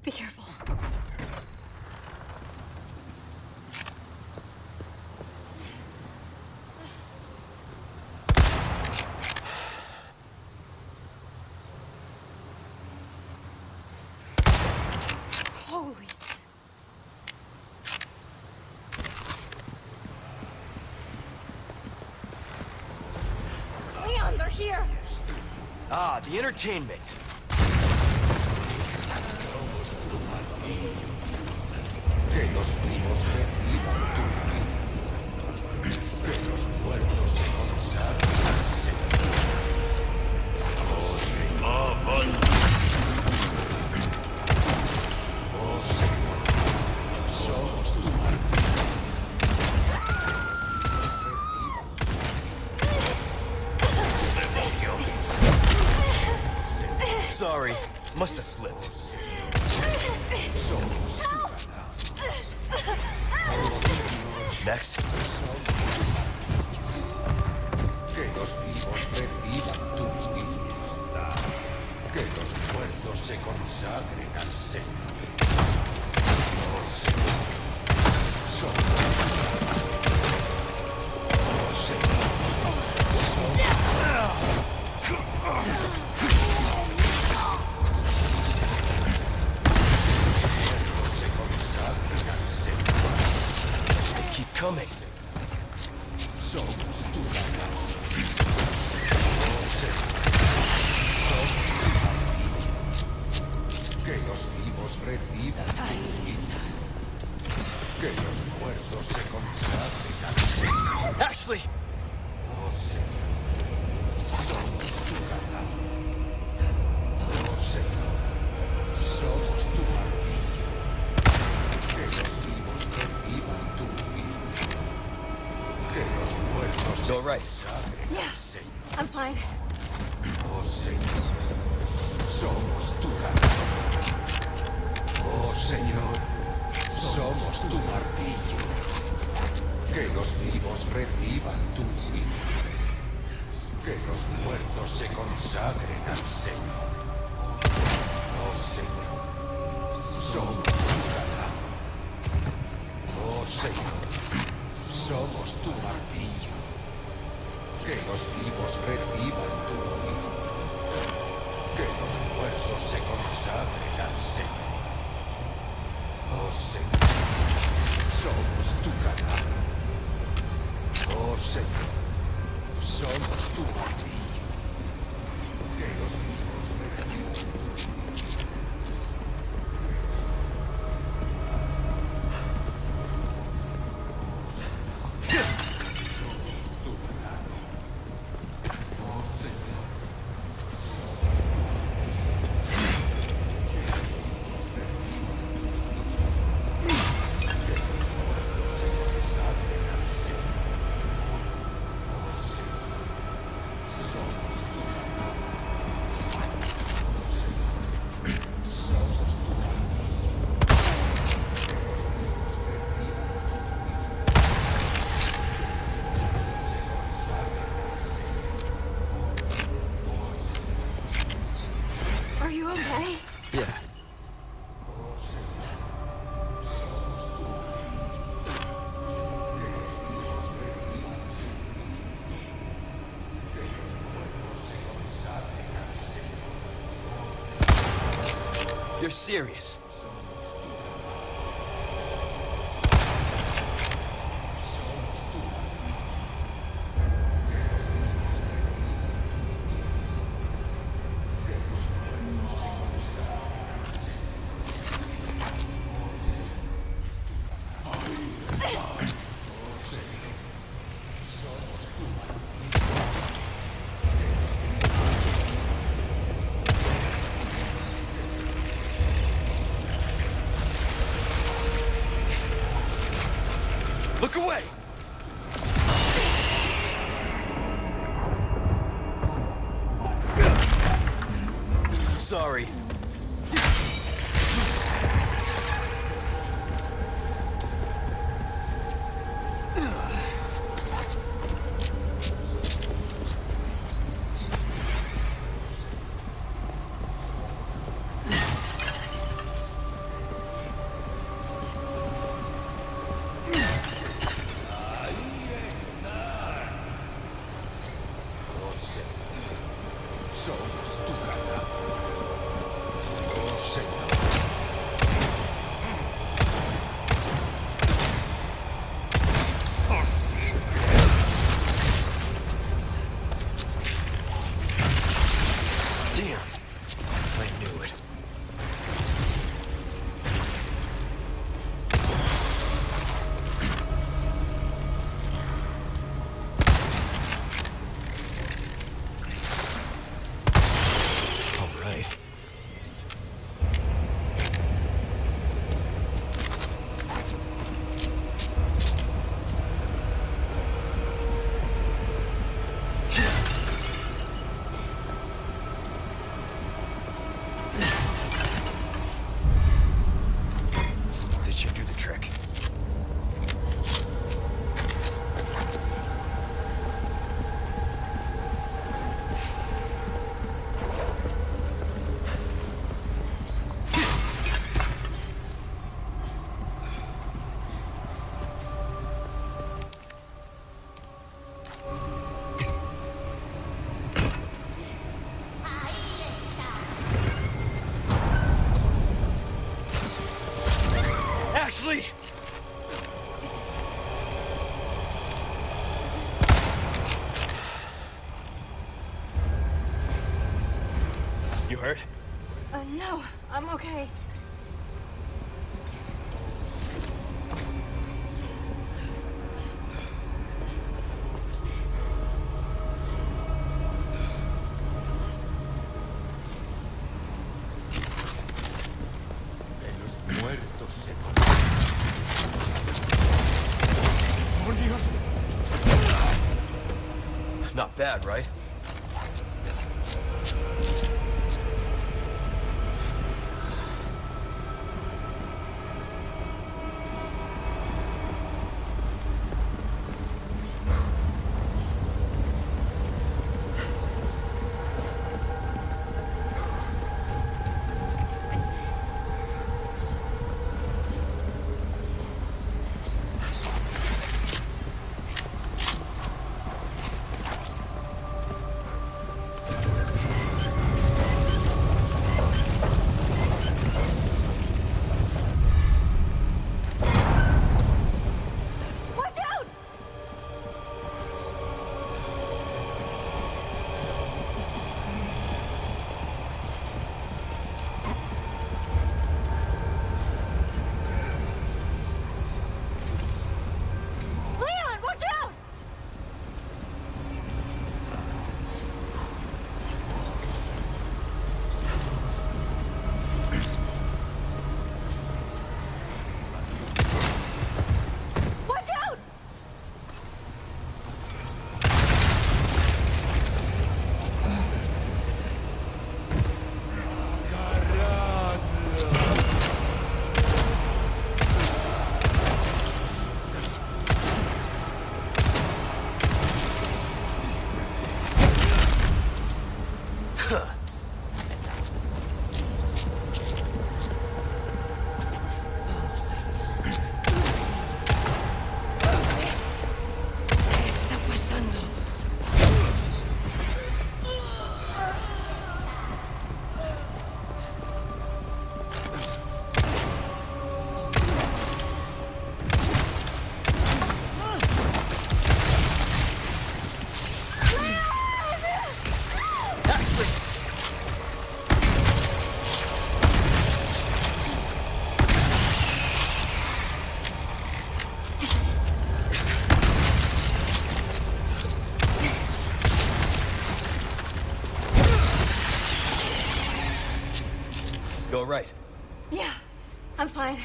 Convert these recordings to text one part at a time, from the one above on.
Be careful. Holy. Leon, they're here! Ah, the entertainment. Que los vivos reciban tu vida. Que los muertos se consagren al Señor. Oh Señor, somos tu martillo. Sorry, must have slipped. Somos tu Next. Que los vivos reciban tu vida. Que los muertos se consagren al Señor. Oh Señor, somos oh Señor, se consagren al Señor. They keep coming. Somos tu ganado. Oh Señor, somos tu martillo. Que los vivos reciban tu vida. Que los muertos se consagren al Señor. Ashley! Oh Señor, somos tu ganado. Oh Señor, somos tu martillo. Que los vivos reciban tu vida. Que los muertos se All right. consagren Yeah. al Señor. I'm fine. Oh Señor, somos tu ganado. Oh Señor, somos tu martillo. Que los vivos reciban tu vida. Que los muertos se consagren al Señor. Oh Señor, somos tu ganado. Oh Señor, somos tu martillo. Que los vivos reciban tu vida. Que los muertos se consagren al Señor. Oh Señor, somos tu ganado. Oh Señor, somos tu martillo. Que los vivos reciban tu ganado. Oh Señor, Are you okay? Yeah. You're serious? Look away! Sorry. Flee! You hurt? No, I'm okay. De los muertos se ¡Oh, Dios! Not bad, right? Watch out! Leon, watch out! Watch out! ¿Qué está pasando? Ashley! You all right? Yeah, I'm fine.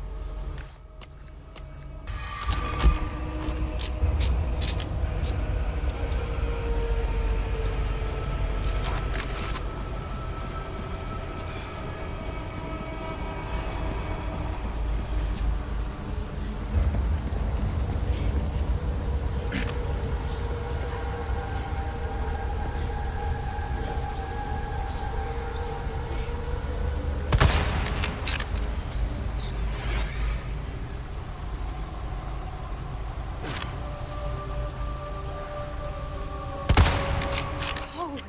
Holy.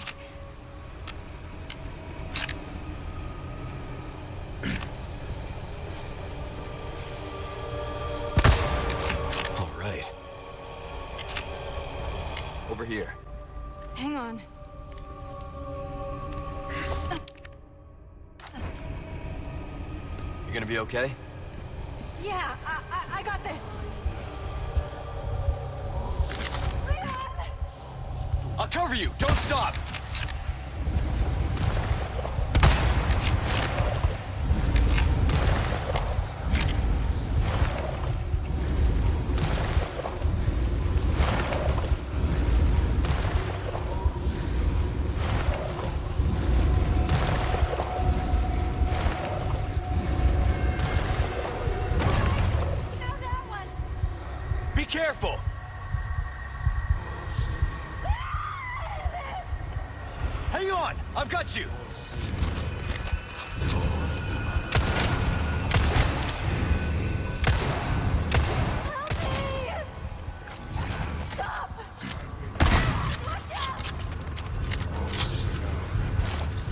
All right. Over here. Hang on. You gonna be okay? Yeah, I got this. Leon! I'll cover you! Don't stop! Now that one! Be careful! Hang on! I've got you! Help me! Stop! Watch out!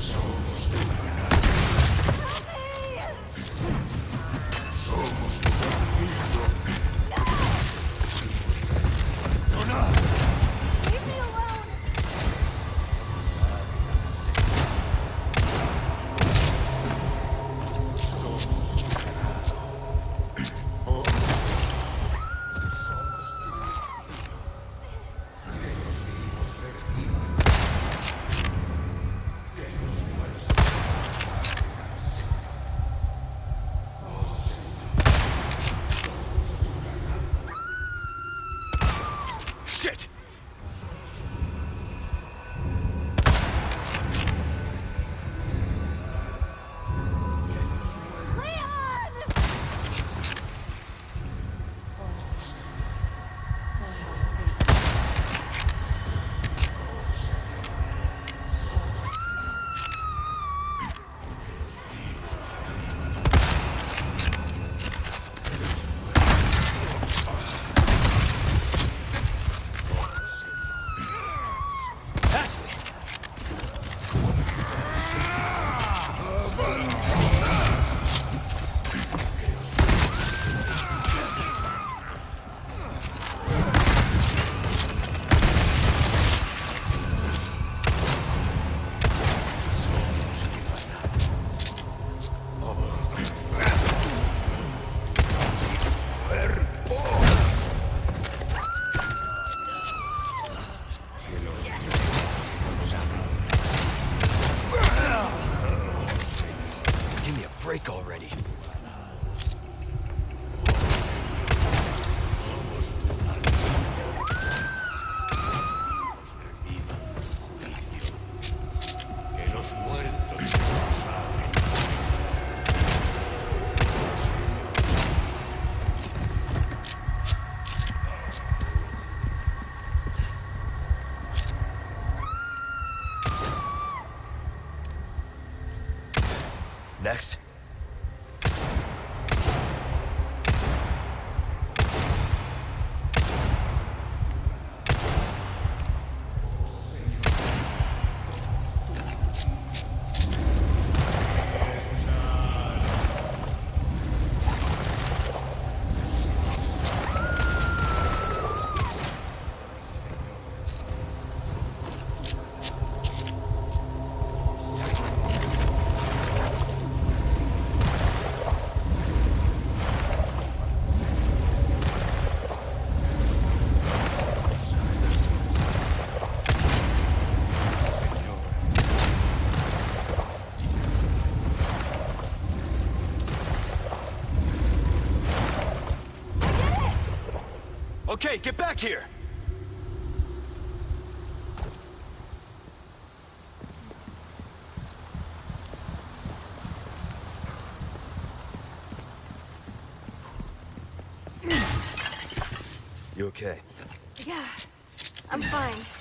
Help me! break already. Que los muertos no saben. Next. Okay, get back here! You okay? Yeah, I'm fine.